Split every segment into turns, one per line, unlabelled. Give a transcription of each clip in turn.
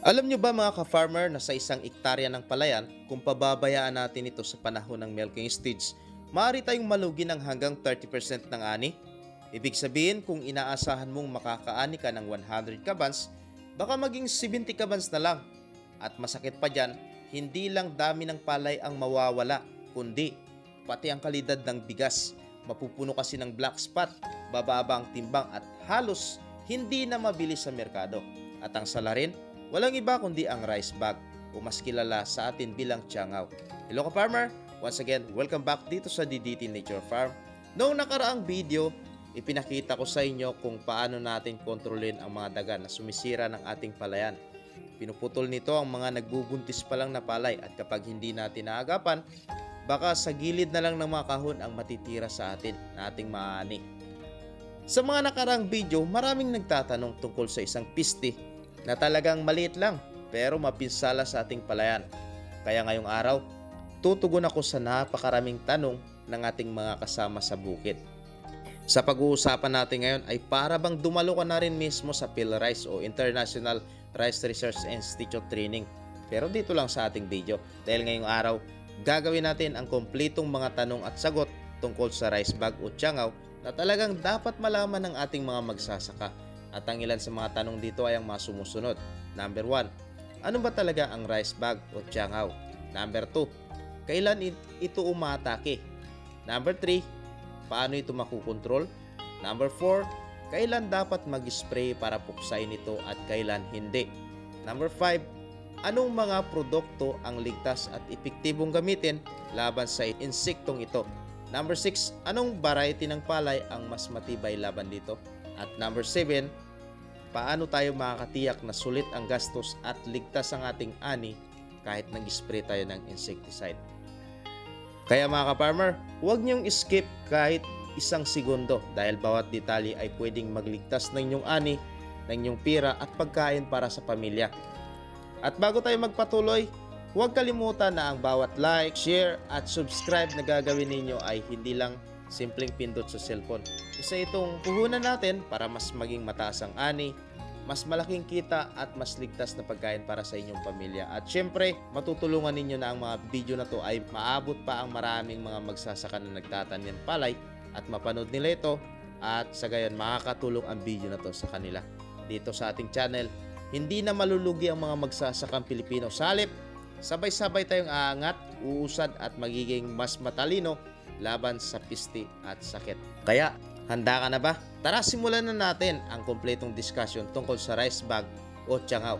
Alam nyo ba mga ka-farmer na sa isang ektarya ng palayan, kung pababayaan natin ito sa panahon ng milking stage, maaari tayong malugi ng hanggang 30% ng ani? Ibig sabihin kung inaasahan mong makakaani ka ng 100 kabans, baka maging 70 kabans na lang. At masakit pa dyan, hindi lang dami ng palay ang mawawala, kundi pati ang kalidad ng bigas. Mapupuno kasi ng black spot, bababa ang timbang at halos hindi na mabili sa merkado. At ang salarin, walang iba kundi ang rice bag o mas kilala sa atin bilang tiyangaw. Hello ka-farmer! Once again, welcome back dito sa DDT Nature Farm. Noong nakaraang video, ipinakita ko sa inyo kung paano natin kontrolin ang mga daga na sumisira ng ating palayan. Pinuputol nito ang mga nagbubuntis pa lang na palay at kapag hindi natin naagapan, baka sa gilid na lang ng mga kahon ang matitira sa atin na ating maani. Sa mga nakaraang video, maraming nagtatanong tungkol sa isang piste na talagang maliit lang pero mapinsala sa ating palayan. Kaya ngayong araw, tutugon ako sa napakaraming tanong ng ating mga kasama sa bukid. Sa pag-uusapan natin ngayon ay para bang dumalo ka na rin mismo sa PhilRice o International Rice Research Institute Training. Pero dito lang sa ating video dahil ngayong araw, gagawin natin ang kompletong mga tanong at sagot tungkol sa rice bag o tiyangaw na talagang dapat malaman ng ating mga magsasaka. At ang ilan sa mga tanong dito ay ang mga sumusunod. Number 1, ano ba talaga ang rice bag o tiyangaw? Number 2, kailan ito umatake? Number 3, paano ito makukontrol? Number 4, kailan dapat mag-spray para puksain ito at kailan hindi? Number 5, anong mga produkto ang ligtas at epektibong gamitin laban sa insektong ito? Number 6, anong variety ng palay ang mas matibay laban dito? At number 7, paano tayo makakatiyak na sulit ang gastos at ligtas ang ating ani kahit nag-spray tayo ng insecticide? Kaya mga ka-farmer, huwag niyong skip kahit isang segundo dahil bawat detalye ay pwedeng magligtas ng inyong ani, ng inyong pira at pagkain para sa pamilya. At bago tayo magpatuloy, huwag kalimutan na ang bawat like, share at subscribe na gagawin ninyo ay hindi lang simpleng pindot sa cellphone. Isa itong puhunan natin para mas maging mataas ang ani, mas malaking kita at mas ligtas na pagkain para sa inyong pamilya. At syempre, matutulungan ninyo na ang mga video na to ay maabot pa ang maraming mga magsasaka na nagtatanim ng palay at mapanood nila ito at sa gayon makakatulong ang video na to sa kanila. Dito sa ating channel, hindi na malulugi ang mga magsasakang Pilipino. Sa halip, sabay-sabay tayong aangat, uusad at magiging mas matalino laban sa piste at sakit. Kaya, handa ka na ba? Tara, simulan na natin ang kompletong discussion tungkol sa rice bag o tiyangaw.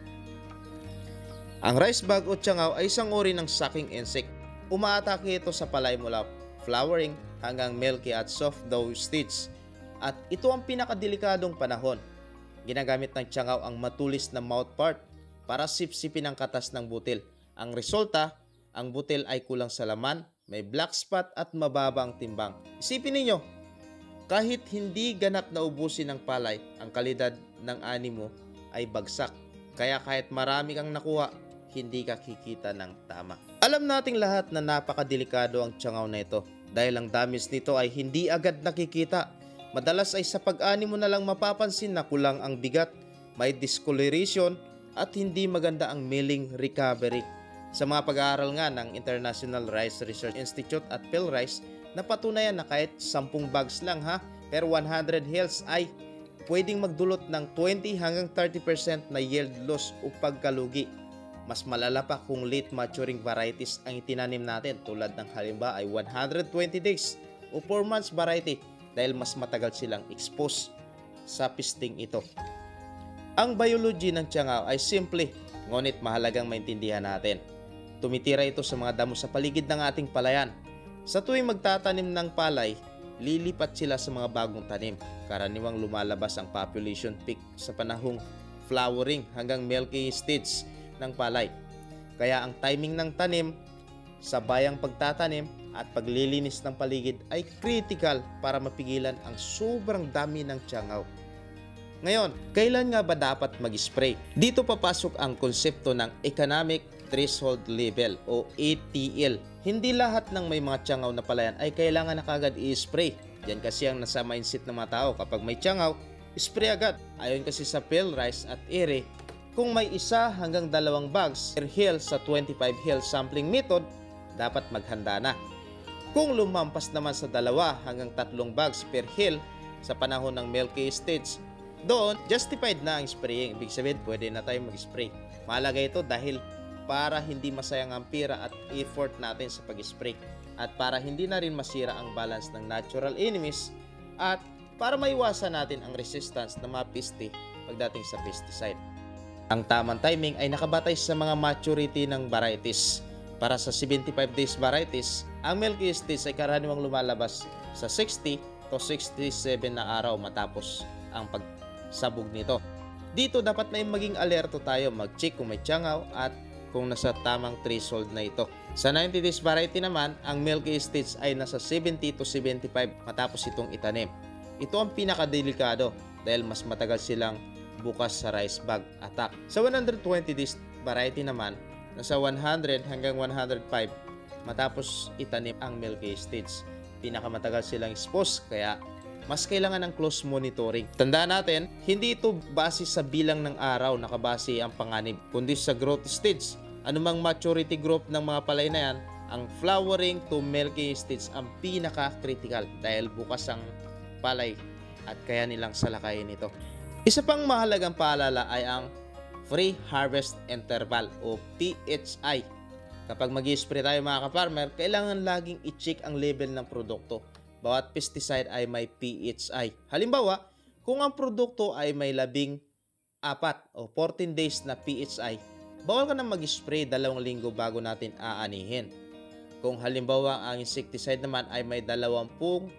Ang rice bag o tiyangaw ay isang uri ng sucking insect. Umaatake ito sa palay mula flowering hanggang milky at soft dough stage. At ito ang pinakadelikadong panahon. Ginagamit ng tiyangaw ang matulis na mouthpart para sipsipin ang katas ng butil. Ang resulta, ang butil ay kulang sa laman, may black spot at mababa ang timbang. Isipin ninyo, kahit hindi ganap na ubusin ng palay, ang kalidad ng ani mo ay bagsak. Kaya kahit marami kang nakuha, hindi ka kikita ng tama. Alam nating lahat na napakadelikado ang tiyangaw na ito dahil ang damage nito ay hindi agad nakikita. Madalas ay sa pag-ani mo na lang mapapansin na kulang ang bigat, may discoloration at hindi maganda ang milling recovery. Sa mga pag-aaral nga ng International Rice Research Institute at PhilRice, napatunayan na kahit 10 bags lang per 100 hills ay pwedeng magdulot ng 20 hanggang 30% na yield loss o pagkalugi. Mas malala pa kung late maturing varieties ang itinanim natin tulad ng halimbawa ay 120 days o 4 months variety dahil mas matagal silang exposed sa pisting ito. Ang biology ng tiyangaw ay simple, ngunit mahalagang maintindihan natin. Tumitira ito sa mga damo sa paligid ng ating palayan. Sa tuwing magtatanim ng palay, lilipat sila sa mga bagong tanim. Karaniwang lumalabas ang population peak sa panahong flowering hanggang milky stage ng palay. Kaya ang timing ng tanim, sabayang pagtatanim at paglilinis ng paligid ay critical para mapigilan ang sobrang dami ng tiyangaw. Ngayon, kailan nga ba dapat mag-spray? Dito papasok ang konsepto ng Economic Threshold Level o ATL. Hindi lahat ng may mga tiyangaw na palayan ay kailangan na kagad i-spray. Yan kasi ang nasa mindset ng mga tao. Kapag may tiyangaw, spray agad. Ayon kasi sa PhilRice at IRRI, Kung may 1 hanggang 2 bags per hill sa 25 hill sampling method, dapat maghanda na. Kung lumampas naman sa 2 hanggang 3 bags per hill sa panahon ng milky stage, doon justified na ang spraying. Ibig sabihin, pwede na tayong mag-spray. Mahalaga ito dahil para hindi masayang ang pira at effort natin sa pag-spray, at para hindi na rin masira ang balance ng natural enemies, at para maiwasan natin ang resistance na mga peste pagdating sa pesticide. Ang tamang timing ay nakabatay sa mga maturity ng varieties. Para sa 75 days varieties, ang milky stage ay karaniwang lumalabas sa 60 to 67 na araw matapos ang pagsabog nito. Dito dapat may maging alerto tayo, mag-check kung may tiyangaw at kung nasa tamang threshold na ito. Sa 90 days variety naman, ang milky stage ay nasa 70 to 75 matapos itong itanim. Ito ang pinakadelikado dahil mas matagal silang bukas sa rice bug attack. Sa 120 days variety naman, nasa 100 hanggang 105 matapos itanim ang milky stage. Pinakamatagal silang exposed, kaya mas kailangan ng close monitoring. Tandaan natin, hindi ito base sa bilang ng araw nakabase ang panganib, kundi sa growth stage. Anumang maturity group ng mga palay na yan, ang flowering to milky stage ang pinaka-critical dahil bukas ang palay at kaya nilang salakayin ito. Isa pang mahalagang paalala ay ang free harvest interval o PHI. Kapag mag-i-spray tayo mga ka-farmer, kailangan laging i-check ang level ng produkto. Bawat pesticide ay may PHI. Halimbawa, kung ang produkto ay may 14 o 14 days na PHI, bawal ka na mag-spray 2 linggo bago natin aanihin. Kung halimbawa ang insecticide naman ay may 21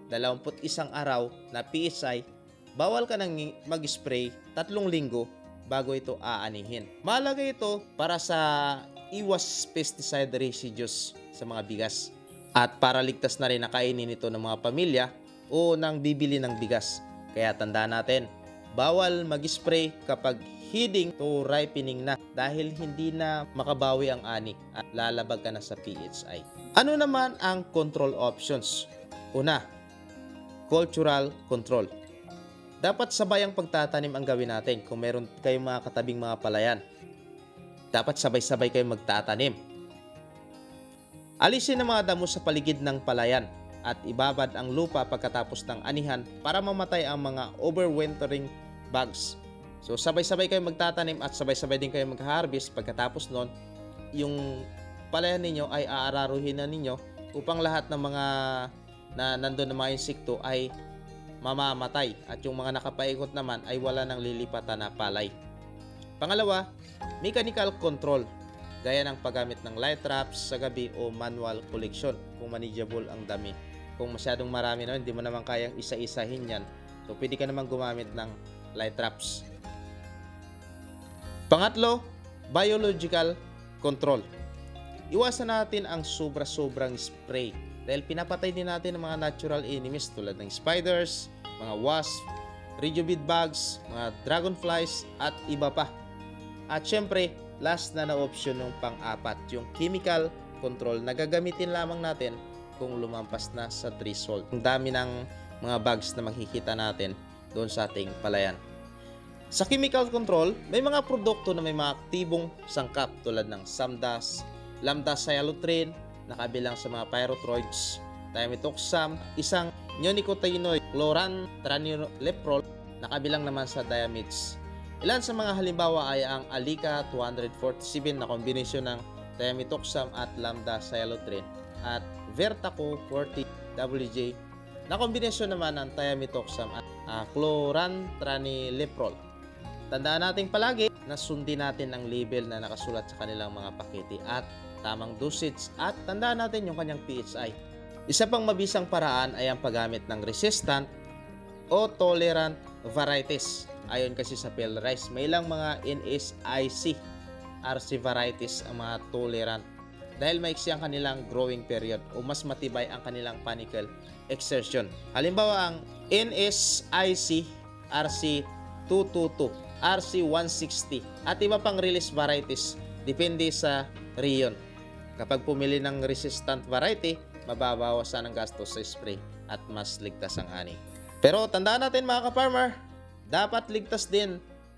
araw na PHI, bawal ka nang mag-spray 3 linggo bago ito aanihin. Mahalaga ito para sa iwas pesticide residues sa mga bigas at para ligtas na rin na kainin ito ng mga pamilya o nang bibili ng bigas. Kaya tandaan natin, bawal mag-spray kapag heading to ripening na dahil hindi na makabawi ang ani at lalabag ka na sa PHI. Ano naman ang control options? Una, cultural control. Dapat sabay ang pagtatanim ang gawin natin. Kung meron kayong mga katabing mga palayan, dapat sabay-sabay kayong magtatanim. Alisin ang mga damo sa paligid ng palayan at ibabad ang lupa pagkatapos ng anihan para mamatay ang mga overwintering bugs. So sabay-sabay kayong magtatanim at sabay-sabay din kayong mag-harvest. Pagkatapos nun, yung palayan ninyo ay aararuhin na ninyo upang lahat ng mga na nandun na mga insekto ay mamamatay at yung mga nakapaikot naman ay wala nang lilipatan na palay. Pangalawa, mechanical control gaya ng paggamit ng light traps sa gabi o manual collection kung manageable ang dami. Kung masyadong marami na, hindi mo naman kayang isa-isahin yan, so pwede ka naman gumamit ng light traps. Pangatlo, biological control. Iwasan natin ang sobra-sobrang spray dahil pinapatay din natin ang mga natural enemies tulad ng spiders, mga wasp, regiobid bugs, mga dragonflies at iba pa. At syempre, last na option yung pang-apat, yung chemical control na gagamitin lamang natin kung lumampas na sa threshold. Ang dami ng mga bugs na makikita natin doon sa ating palayan. Sa chemical control, may mga produkto na may mga aktibong sangkap tulad ng samdas, lambda-cyhalothrin, nakabilang sa mga pyrethroids, thiamethoxam, isang neonicotinoid, chlorantraniliprol, nakabilang naman sa diamides. Ilan sa mga halimbawa ay ang Alica 247 na kombinasyon ng thiamethoxam at lambda-cyhalothrin at Vertaco 40WJ na kombinasyon naman ng thiamethoxam at chlorantraniliprol. Tandaan natin palagi na sundin natin ang label na nakasulat sa kanilang mga pakete at tamang dosage at tandaan natin yung kanyang PHI. Isa pang mabisang paraan ay ang paggamit ng resistant o tolerant varieties. Ayon kasi sa Pale Rice, may ilang mga NSIC RC varieties ang mga tolerant dahil maiksi ang kanilang growing period o mas matibay ang kanilang panicle exertion. Halimbawa ang NSIC RC222, RC160 at iba pang release varieties depende sa riyon. Kapag pumili ng resistant variety, mababawasan ang gastos sa spray at mas ligtas ang ani. Pero tandaan natin mga ka-farmer, dapat ligtas din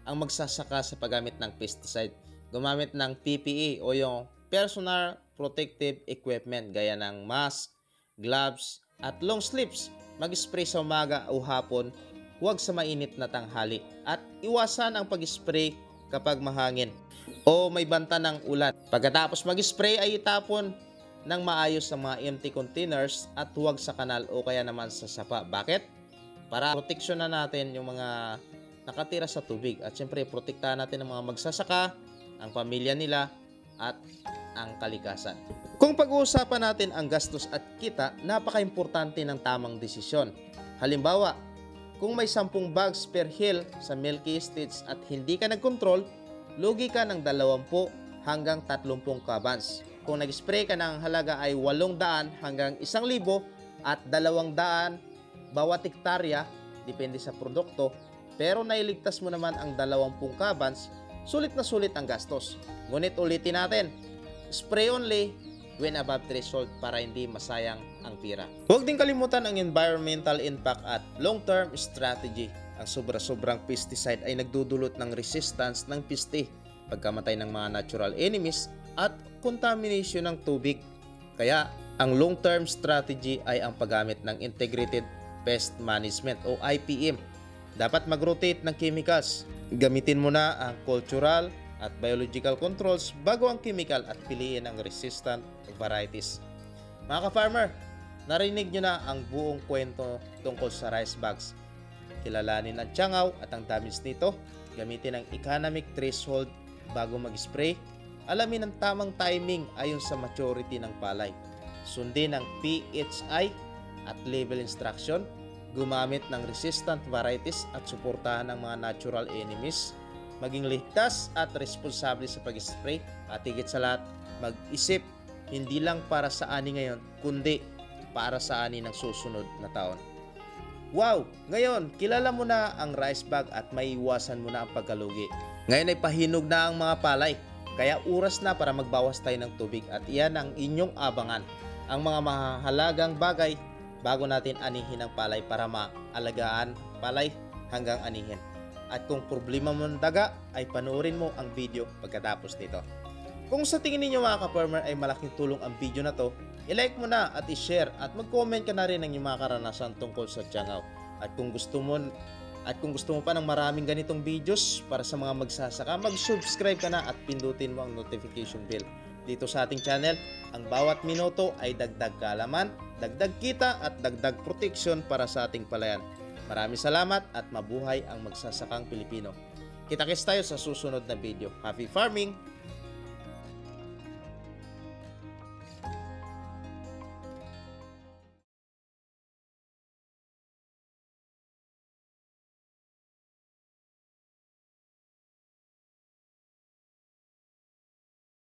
ang magsasaka sa paggamit ng pesticide. Gumamit ng PPE o yung Personal Protective Equipment gaya ng mask, gloves, at long sleeves. Mag-spray sa umaga o hapon, huwag sa mainit na tanghali. At iwasan ang pag-spray kapag mahangin o may banta ng ulan. Pagkatapos mag-spray ay itapon ng maayos sa mga empty containers at huwag sa kanal o kaya naman sa sapa. Bakit? Para proteksyon na natin yung mga nakatira sa tubig. At syempre, protektahan natin ang mga magsasaka, ang pamilya nila, at ang kalikasan. Kung pag-uusapan natin ang gastos at kita, napaka-importante ng tamang desisyon. Halimbawa, kung may 10 bags per hill sa Milky Estates at hindi ka nagkontrol, lugi ka ng 20 hanggang 30 kabans. Kung nag-spray ka ng halaga ay 800 hanggang 1,000 at 200 bawat hektarya, depende sa produkto, pero nailigtas mo naman ang 20 kabans, sulit na sulit ang gastos. Ngunit ulitin natin, spray only when above threshold para hindi masayang ang pira. Huwag din kalimutan ang environmental impact at long-term strategy. Ang sobra-sobrang pesticide ay nagdudulot ng resistance ng peste, pagkamatay ng mga natural enemies at contamination ng tubig. Kaya ang long-term strategy ay ang paggamit ng Integrated Pest Management o IPM. Dapat mag-rotate ng chemicals. Gamitin mo na ang cultural at biological controls bago ang chemical at piliin ang resistant varieties. Mga ka-farmer, narinig nyo na ang buong kwento tungkol sa rice bags. Kilalanin ang tiyangaw at ang damage nito. Gamitin ang economic threshold bago mag-spray. Alamin ang tamang timing ayon sa maturity ng palay. Sundin ang PHI at label instruction. Gumamit ng resistant varieties at suportahan ang mga natural enemies. Maging ligtas at responsable sa pag-spray at higit sa lahat, mag-isip hindi lang para sa ani ngayon, kundi para sa ani ng susunod na taon. Wow! Ngayon, kilala mo na ang rice bag at maiiwasan mo na ang pagkalugi. Ngayon ay pahinog na ang mga palay, kaya oras na para magbawas tayo ng tubig at iyan ang inyong abangan. Ang mga mahalagang bagay bago natin anihin ang palay para maalagaan palay hanggang anihin. At kung problema mo ng daga, ay panoorin mo ang video pagkatapos nito. Kung sa tingin ninyo mga ka-farmer ay malaking tulong ang video na to, i-like mo na at i-share at mag-comment ka na rin ng inyong mga karanasan tungkol sa tiyangaw. At kung gusto mo pa ng maraming ganitong videos para sa mga magsasaka, mag-subscribe ka na at pindutin mo ang notification bell. Dito sa ating channel, ang bawat minuto ay dagdag kaalaman, dagdag kita at dagdag protection para sa ating palayan. Maraming salamat at mabuhay ang magsasakang Pilipino. Kita-kits tayo sa susunod na video. Happy farming!